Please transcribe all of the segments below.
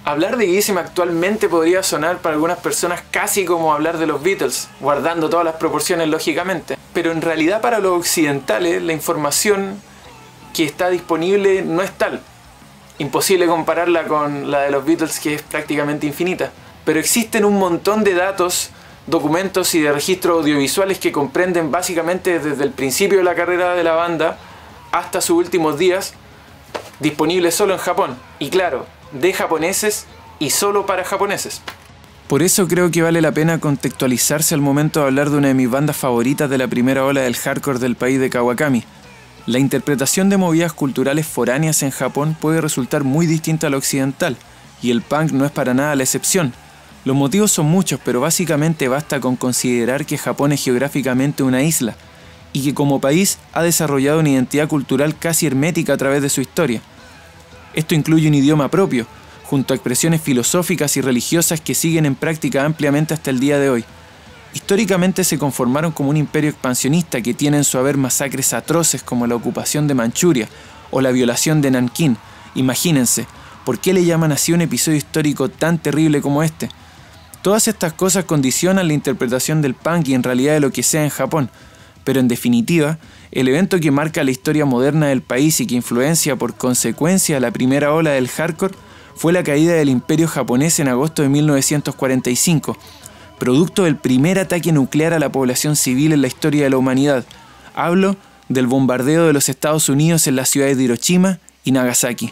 Hablar de Gizim actualmente podría sonar para algunas personas casi como hablar de los Beatles, guardando todas las proporciones lógicamente. Pero en realidad para los occidentales la información que está disponible no es tal. Imposible compararla con la de los Beatles, que es prácticamente infinita. Pero existen un montón de datos, documentos y de registros audiovisuales que comprenden básicamente desde el principio de la carrera de la banda hasta sus últimos días, disponibles solo en Japón. Y claro, de japoneses y solo para japoneses. Por eso creo que vale la pena contextualizarse al momento de hablar de una de mis bandas favoritas de la primera ola del hardcore del país de Kawakami. La interpretación de movidas culturales foráneas en Japón puede resultar muy distinta a la occidental, y el punk no es para nada la excepción. Los motivos son muchos, pero básicamente basta con considerar que Japón es geográficamente una isla, y que como país ha desarrollado una identidad cultural casi hermética a través de su historia. Esto incluye un idioma propio, junto a expresiones filosóficas y religiosas que siguen en práctica ampliamente hasta el día de hoy. Históricamente se conformaron como un imperio expansionista que tiene en su haber masacres atroces como la ocupación de Manchuria o la violación de Nankín. Imagínense, ¿por qué le llaman así un episodio histórico tan terrible como este? Todas estas cosas condicionan la interpretación del punk y en realidad de lo que sea en Japón, pero en definitiva, el evento que marca la historia moderna del país y que influencia por consecuencia la primera ola del hardcore fue la caída del imperio japonés en agosto de 1945, producto del primer ataque nuclear a la población civil en la historia de la humanidad. Hablo del bombardeo de los Estados Unidos en las ciudades de Hiroshima y Nagasaki.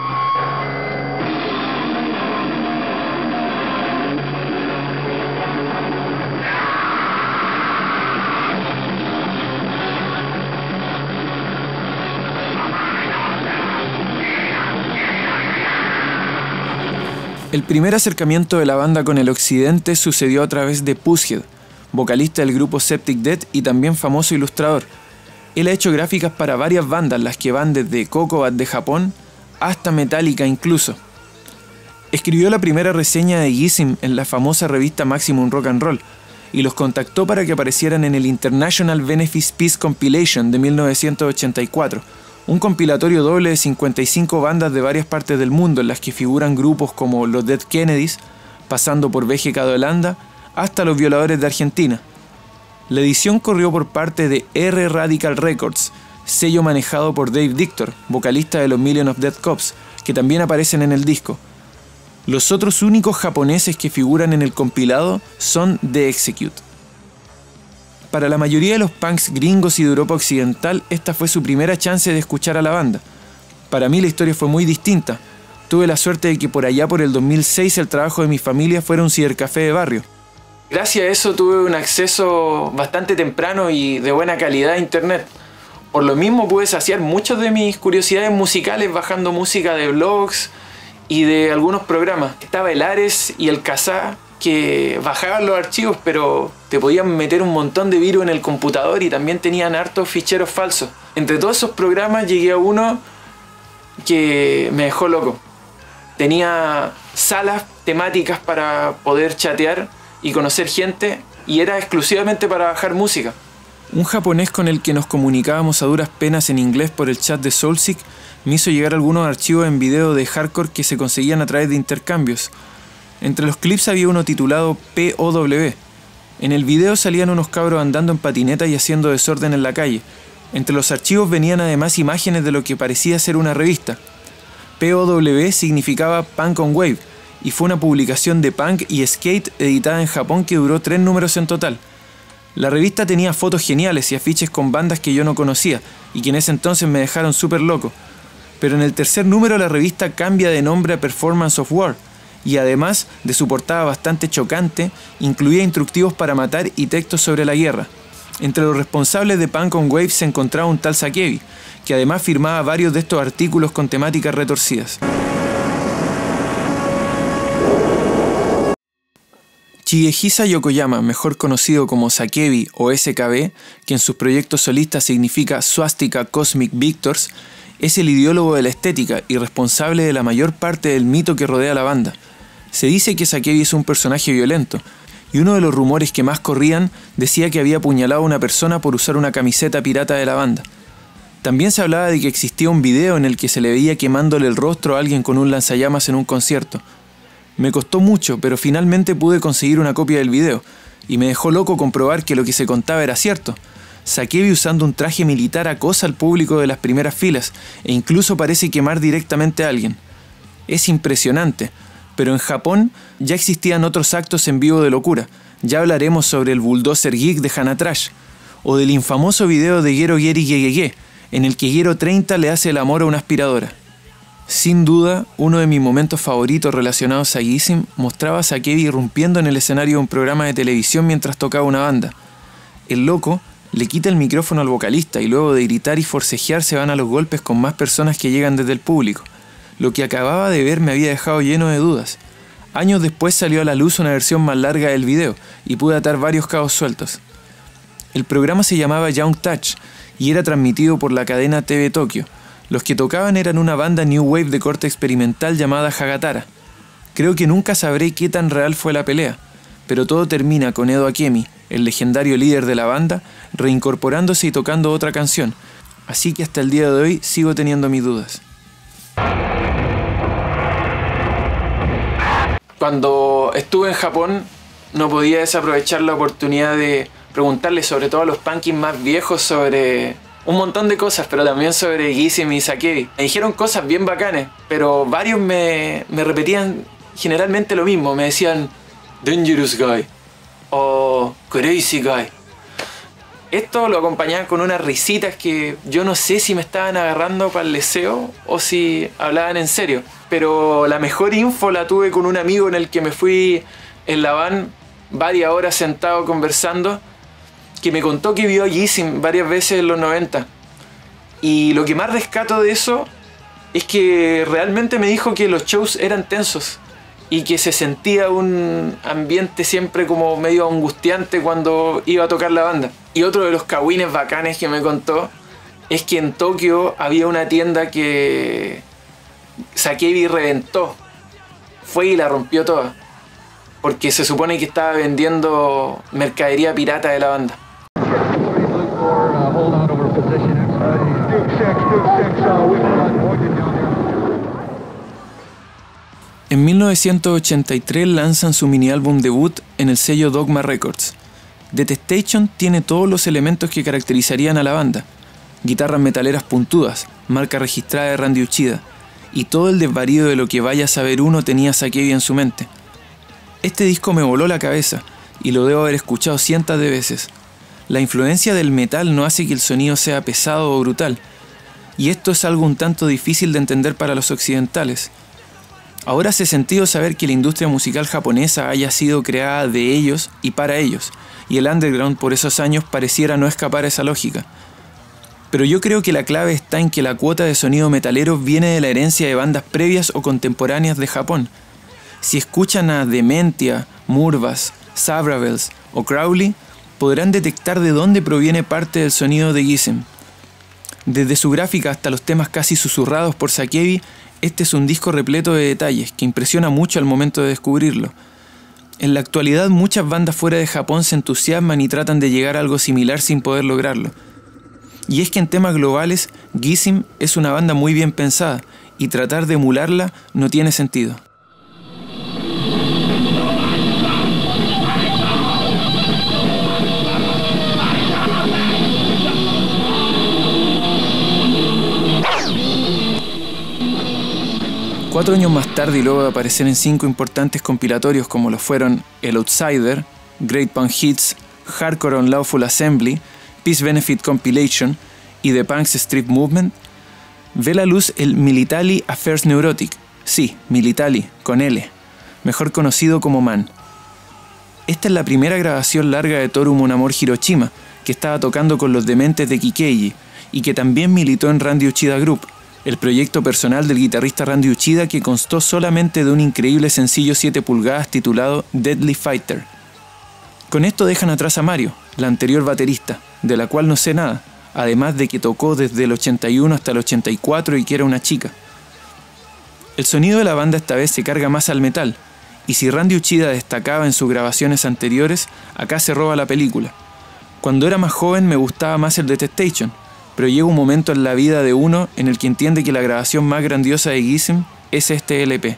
El primer acercamiento de la banda con el occidente sucedió a través de Pushead, vocalista del grupo Septic Death y también famoso ilustrador. Él ha hecho gráficas para varias bandas, las que van desde Kokobat de Japón hasta Metallica incluso. Escribió la primera reseña de Gizim en la famosa revista Maximum Rock and Roll y los contactó para que aparecieran en el International Benefice Peace Compilation de 1984, un compilatorio doble de 55 bandas de varias partes del mundo en las que figuran grupos como los Dead Kennedys, pasando por BGK de Holanda, hasta los Violadores de Argentina. La edición corrió por parte de R Radical Records, sello manejado por Dave Dictor, vocalista de los Million of Dead Cops, que también aparecen en el disco. Los otros únicos japoneses que figuran en el compilado son The Execute. Para la mayoría de los punks gringos y de Europa Occidental, esta fue su primera chance de escuchar a la banda. Para mí la historia fue muy distinta. Tuve la suerte de que por allá por el 2006 el trabajo de mi familia fuera un cibercafé de barrio. Gracias a eso tuve un acceso bastante temprano y de buena calidad a internet. Por lo mismo pude saciar muchas de mis curiosidades musicales bajando música de blogs y de algunos programas. Estaba el Ares y el Kazaa, que bajaban los archivos, pero te podían meter un montón de virus en el computador y también tenían hartos ficheros falsos. Entre todos esos programas llegué a uno que me dejó loco. Tenía salas temáticas para poder chatear y conocer gente, y era exclusivamente para bajar música. Un japonés con el que nos comunicábamos a duras penas en inglés por el chat de Soulseek me hizo llegar algunos archivos en video de hardcore que se conseguían a través de intercambios. Entre los clips había uno titulado POW. En el video salían unos cabros andando en patineta y haciendo desorden en la calle. Entre los archivos venían además imágenes de lo que parecía ser una revista. POW significaba Punk on Wave y fue una publicación de punk y skate editada en Japón que duró 3 números en total. La revista tenía fotos geniales y afiches con bandas que yo no conocía y que en ese entonces me dejaron súper loco. Pero en el tercer número la revista cambia de nombre a Performance of War, y además de su portada bastante chocante, incluía instructivos para matar y textos sobre la guerra. Entre los responsables de Punk on Wave se encontraba un tal Sakebi, que además firmaba varios de estos artículos con temáticas retorcidas. Shigehisa Yokoyama, mejor conocido como Sakebi o SKB, que en sus proyectos solistas significa Swastika Cosmic Victors, es el ideólogo de la estética y responsable de la mayor parte del mito que rodea a la banda. Se dice que Sakebi es un personaje violento, y uno de los rumores que más corrían decía que había apuñalado a una persona por usar una camiseta pirata de la banda. También se hablaba de que existía un video en el que se le veía quemándole el rostro a alguien con un lanzallamas en un concierto. Me costó mucho, pero finalmente pude conseguir una copia del video, y me dejó loco comprobar que lo que se contaba era cierto. Sakebi usando un traje militar acosa al público de las primeras filas, e incluso parece quemar directamente a alguien. Es impresionante, pero en Japón ya existían otros actos en vivo de locura. Ya hablaremos sobre el Bulldozer Geek de Hana Trash, o del infamoso video de Gero Geri Gegege, en el que Gero 30 le hace el amor a una aspiradora. Sin duda, uno de mis momentos favoritos relacionados a Gizim mostraba a Sakebi irrumpiendo en el escenario de un programa de televisión mientras tocaba una banda. El loco le quita el micrófono al vocalista y luego de gritar y forcejear se van a los golpes con más personas que llegan desde el público. Lo que acababa de ver me había dejado lleno de dudas. Años después salió a la luz una versión más larga del video y pude atar varios cabos sueltos. El programa se llamaba Young Touch y era transmitido por la cadena TV Tokio. Los que tocaban eran una banda new wave de corte experimental llamada Hagatara. Creo que nunca sabré qué tan real fue la pelea, pero todo termina con Edo Akemi, el legendario líder de la banda, reincorporándose y tocando otra canción, así que hasta el día de hoy sigo teniendo mis dudas. Cuando estuve en Japón no podía desaprovechar la oportunidad de preguntarle sobre todo a los punkis más viejos sobre un montón de cosas, pero también sobre Gizim y Sakebi. Me dijeron cosas bien bacanes, pero varios me repetían generalmente lo mismo. Me decían Dangerous Guy o Crazy Guy. Esto lo acompañaban con unas risitas que yo no sé si me estaban agarrando para el leseo o si hablaban en serio. Pero la mejor info la tuve con un amigo en el que me fui en la van varias horas sentado conversando, que me contó que vio a Gizim varias veces en los 90. Y lo que más rescato de eso es que realmente me dijo que los shows eran tensos y que se sentía un ambiente siempre como medio angustiante cuando iba a tocar la banda. Y otro de los cagüines bacanes que me contó es que en Tokio había una tienda que Sakebi reventó. Fue y la rompió toda, porque se supone que estaba vendiendo mercadería pirata de la banda. En 1983 lanzan su mini álbum debut en el sello Dogma Records. Detestation tiene todos los elementos que caracterizarían a la banda: guitarras metaleras puntudas, marca registrada de Randy Uchida, y todo el desvarío de lo que vaya a saber uno tenía Sakebi en su mente. Este disco me voló la cabeza y lo debo haber escuchado cientos de veces. La influencia del metal no hace que el sonido sea pesado o brutal, y esto es algo un tanto difícil de entender para los occidentales. Ahora hace sentido saber que la industria musical japonesa haya sido creada de ellos y para ellos, y el underground por esos años pareciera no escapar a esa lógica. Pero yo creo que la clave está en que la cuota de sonido metalero viene de la herencia de bandas previas o contemporáneas de Japón. Si escuchan a Dementia, Murvas, Sabravels o Crowley, podrán detectar de dónde proviene parte del sonido de Gizim. Desde su gráfica hasta los temas casi susurrados por Sakebi, este es un disco repleto de detalles que impresiona mucho al momento de descubrirlo. En la actualidad muchas bandas fuera de Japón se entusiasman y tratan de llegar a algo similar sin poder lograrlo. Y es que en temas globales, Gizim es una banda muy bien pensada, y tratar de emularla no tiene sentido. Cuatro años más tarde, y luego de aparecer en 5 importantes compilatorios como lo fueron El Outsider, Great Punk Hits, Hardcore Unlawful Assembly, Peace Benefit Compilation y The Punks Street Movement, ve la luz el Militali Affairs Neurotic, sí, Militali, con L, mejor conocido como Man. Esta es la primera grabación larga de Toru Munamori Hiroshima, que estaba tocando con los Dementes de Kikeiji y que también militó en Randy Uchida Group, el proyecto personal del guitarrista Randy Uchida, que constó solamente de un increíble sencillo 7 pulgadas titulado Deadly Fighter. Con esto dejan atrás a Mario, la anterior baterista, de la cual no sé nada, además de que tocó desde el 81 hasta el 84 y que era una chica. El sonido de la banda esta vez se carga más al metal, y si Randy Uchida destacaba en sus grabaciones anteriores, acá se roba la película. Cuando era más joven me gustaba más el Detestation, pero llega un momento en la vida de uno en el que entiende que la grabación más grandiosa de Gizim es este LP,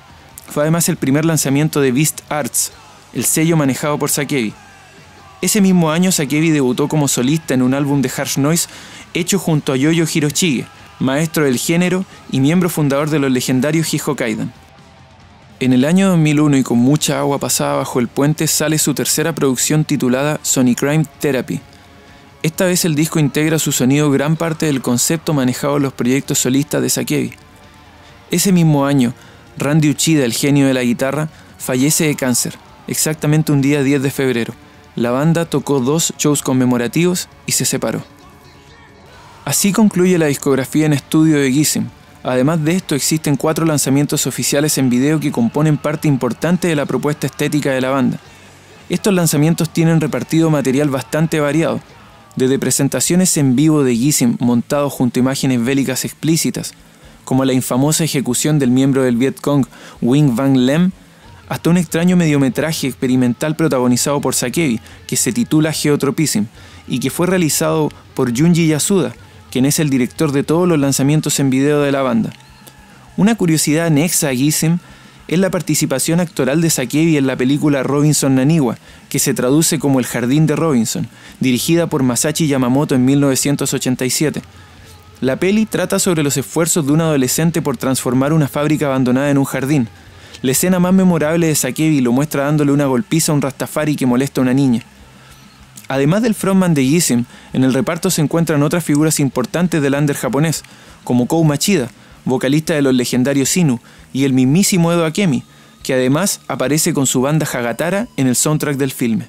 Fue además el primer lanzamiento de Beast Arts, el sello manejado por Sakebi. Ese mismo año Sakebi debutó como solista en un álbum de harsh noise hecho junto a Yoyo Hiroshige, maestro del género y miembro fundador de los legendarios Hijo Kaidan. En el año 2001 y con mucha agua pasada bajo el puente sale su tercera producción titulada Sonic Crime Therapy. Esta vez el disco integra su sonido gran parte del concepto manejado en los proyectos solistas de Sakebi. Ese mismo año, Randy Uchida, el genio de la guitarra, fallece de cáncer, exactamente un día 10 de febrero. La banda tocó 2 shows conmemorativos y se separó. Así concluye la discografía en estudio de Gizim. Además de esto, existen 4 lanzamientos oficiales en video que componen parte importante de la propuesta estética de la banda. Estos lanzamientos tienen repartido material bastante variado, desde presentaciones en vivo de Gizim montados junto a imágenes bélicas explícitas, como la infamosa ejecución del miembro del Vietcong Wing Van Lem, hasta un extraño mediometraje experimental protagonizado por Sakebi, que se titula Geotropism, y que fue realizado por Junji Yasuda, quien es el director de todos los lanzamientos en video de la banda. Una curiosidad anexa a Gizim es la participación actoral de Sakebi en la película Robinson Naniwa, que se traduce como El Jardín de Robinson, dirigida por Masashi Yamamoto en 1987. La peli trata sobre los esfuerzos de un adolescente por transformar una fábrica abandonada en un jardín. La escena más memorable de Sakebi lo muestra dándole una golpiza a un rastafari que molesta a una niña. Además del frontman de Gizim, en el reparto se encuentran otras figuras importantes del under japonés, como Kou Machida, vocalista de los legendarios Inu, y el mismísimo Edo Akemi, que además aparece con su banda Hagatara en el soundtrack del filme.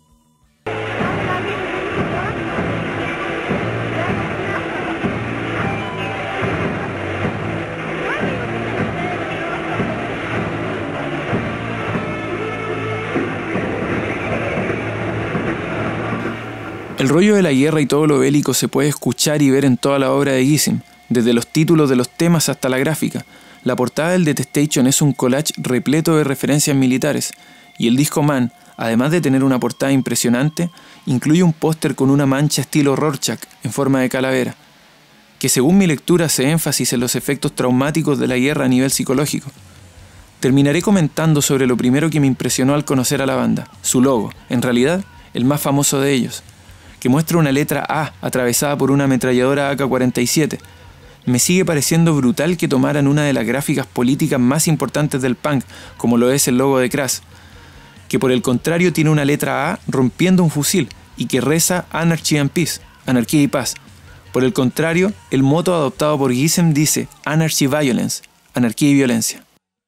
El rollo de la guerra y todo lo bélico se puede escuchar y ver en toda la obra de Gizim, desde los títulos de los temas hasta la gráfica. La portada del Detestation es un collage repleto de referencias militares, y el disco Man, además de tener una portada impresionante, incluye un póster con una mancha estilo Rorschach en forma de calavera, que según mi lectura hace énfasis en los efectos traumáticos de la guerra a nivel psicológico. Terminaré comentando sobre lo primero que me impresionó al conocer a la banda, su logo, en realidad el más famoso de ellos, que muestra una letra A atravesada por una ametralladora AK-47. Me sigue pareciendo brutal que tomaran una de las gráficas políticas más importantes del punk, como lo es el logo de Crass, que por el contrario tiene una letra A rompiendo un fusil y que reza Anarchy and Peace, anarquía y paz. Por el contrario, el motto adoptado por Gizim dice Anarchy Violence, anarquía y violencia.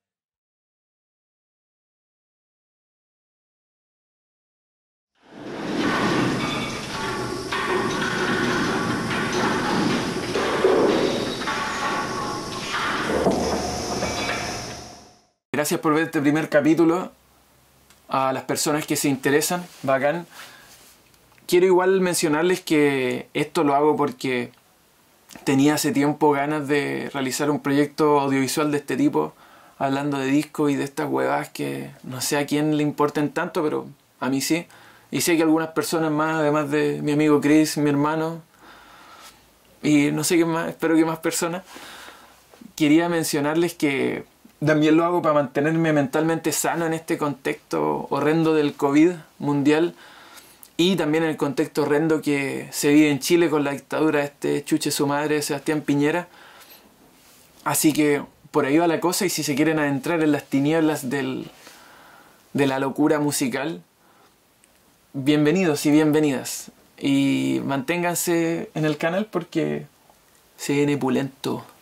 Gracias por ver este primer capítulo. A las personas que se interesan, bacán. Quiero igual mencionarles que esto lo hago porque tenía hace tiempo ganas de realizar un proyecto audiovisual de este tipo, hablando de discos y de estas huevadas que no sé a quién le importen tanto, pero a mí sí. Y sé que algunas personas más, además de mi amigo Chris, mi hermano, y no sé qué más, espero que más personas. Quería mencionarles que también lo hago para mantenerme mentalmente sano en este contexto horrendo del COVID mundial y también en el contexto horrendo que se vive en Chile con la dictadura de este chuche su madre, Sebastián Piñera. Así que por ahí va la cosa, y si se quieren adentrar en las tinieblas de la locura musical, bienvenidos y bienvenidas. Y manténganse en el canal porque se viene pulento.